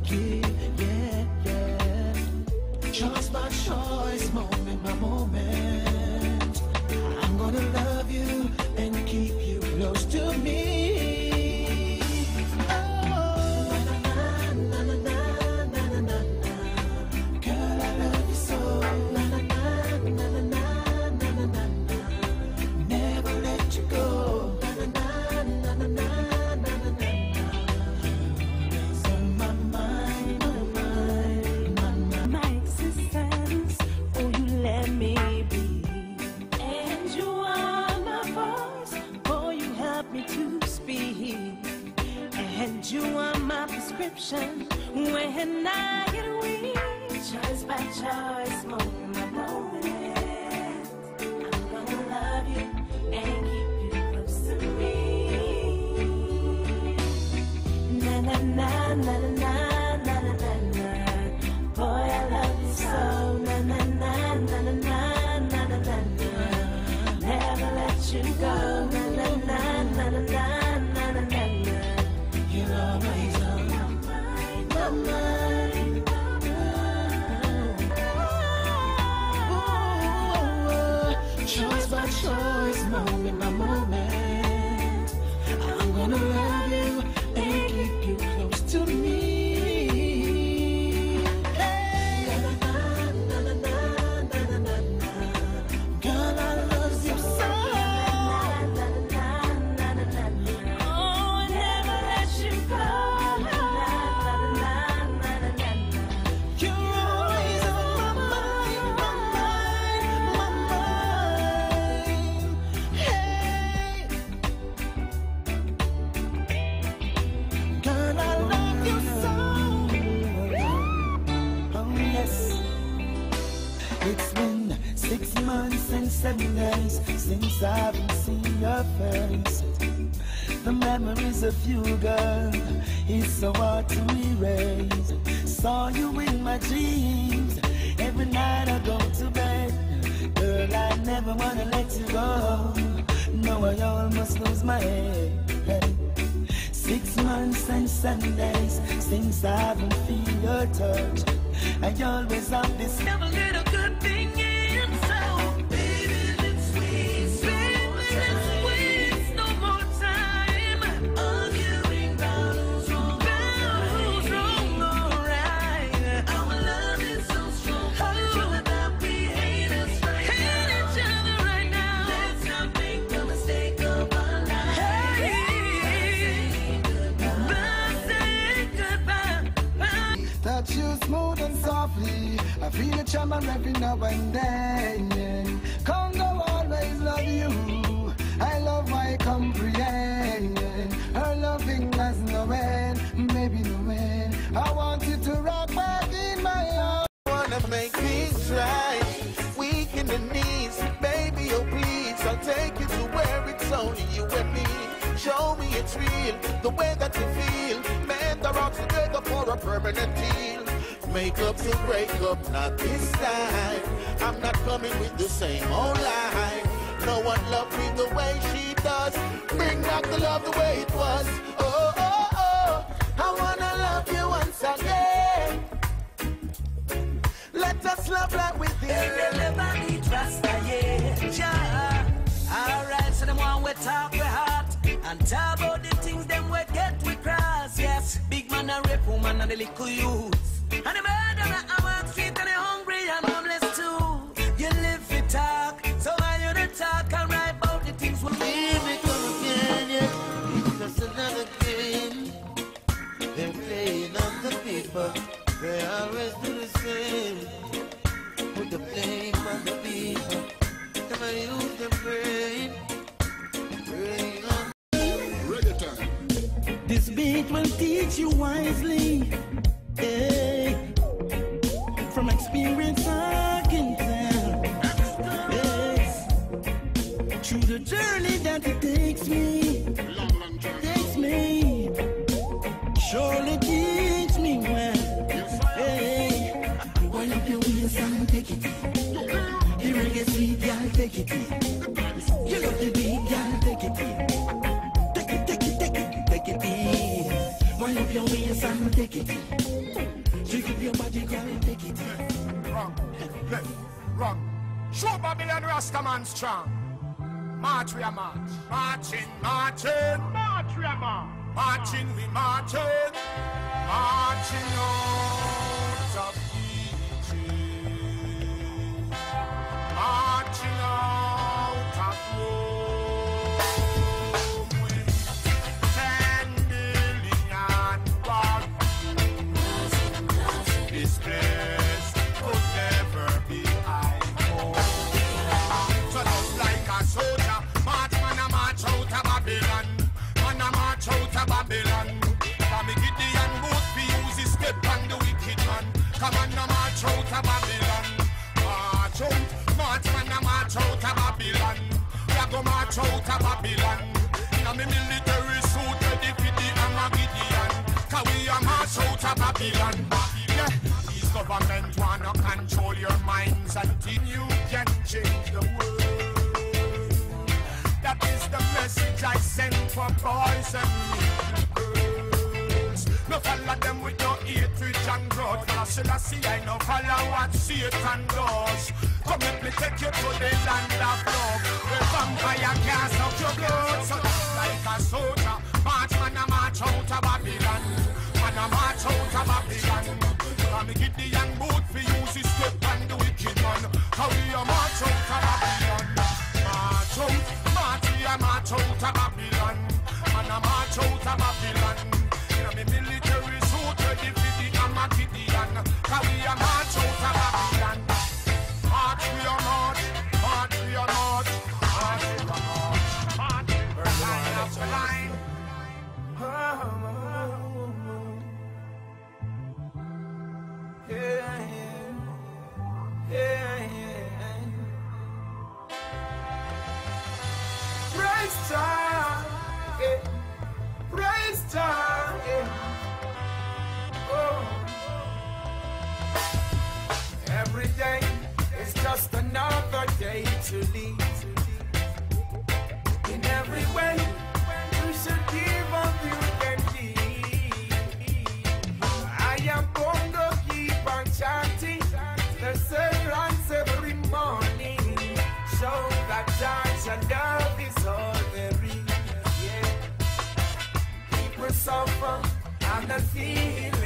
give, yeah, yeah. Choice by choice, moment by moment. I'm gonna love you and keep you close to me. When I get weak, choice by choice, moment by moment, I'm gonna love you and keep you close to me. Na na na na na na na na na. Boy, I love you so. Na na na na na na na na na. Never let you go. Na na na na na na na na na. You're always on. Choice by choice, moment by moment, I'm gonna love you and keep you close to me. Hey, na na na na na na na na. Girl, I love you so. Oh, I never let you go. It's been 6 months and 7 days since I haven't seen your face. The memories of you, girl, is so hard to erase. Saw you in my dreams every night I go to bed. Girl, I never wanna let you go. No, I almost lose my head. 6 months and 7 days since I haven't feel your touch. I always have this have a little good thing in, so baby, let's squeeze, no more time arguing about who's wrong, or right. Our love is so strong, true that we hate us right now. Hate each other right now. Let's not make the mistake of our lives. Say goodbye. Touch you smooth and softly, I feel a charm every now and then. Congo always love you, I love my comprehend. Her loving has no end, maybe no end. I want you to rock back in my arms. Wanna make things right, weak in the knees, baby, oh please, I'll take you to where it's only you and me. Show me it's real, the way that you feel. Men are all together for a permanent deal. Make up to break up, not this time. I'm not coming with the same old lie. No one loved me the way she does. Bring back the love the way it was. Oh, oh, oh, I wanna love you once again. Let us love like with this. Everybody trust yeah. Alright, so them one we talk we heart and talk about the things them we get we cross. Yes, big man and rape woman and the little youth. And the murderer I walk street and the hungry and homeless too. You live for talk, so why you don't talk and write about the things we Here we come again, yeah. It's just another game. They're playing on the people. They always do the same. Put the blame on the people. Come on, use the brain. Praying on. Reggae time. This beat will teach you wisely. Hey. From experience I can tell. Yes. Through the journey that it takes me. Surely teach me well. Hey. Wind up your waist and take it in. The reggae sweet girl, take it in. You love the beat, girl, take it in. Take it, take it, take it, take it in. Wind up your waist and take it in. Left, wrong. Show Babylon Rastaman strong. March we are march. Marching, marching. March we are march. Marching we marching. Marching out of Egypt. Marching out of Rome. With 10 billion warriors. This place could never be home. So just like a soldier, march man a march out of Babylon. Man a march out of Babylon. Come me Gideon both fi use his step on the wicked man. Come on a march out of Babylon. March out, march man a march out of Babylon. We a go march out of Babylon. Inna me military suit ready fi the Gideon. 'Cause we a march out of Babylon. Yeah, these government wanna control your minds until you can change the world. That is the message I send for boys and girls. No follow them with your hatred and grudge. Selassie, I no follow what Satan does. Come let me take you to the land of love, where vampire can't suck your blood. So just like a soldier, march man a march out of Babylon. Man a march out of Babylon. Come me get the young boot for use his step and the wicked man. How we a march out of Babylon. March out, march we a march out of Babylon. Man a march out of Babylon. Inna me military suit ready for the Gideon. 'Cause we a march out of Babylon. March we a march, march we a march, march we a march, march line after line. Yeah, yeah, yeah. Praise time, yeah. Praise time, yeah. Oh. Every day is just another day to live. In every way, you should give up you can give. I am going to keep on chanting the sermons every morning. Show that God's love is all there is. Yeah. People suffer and they feel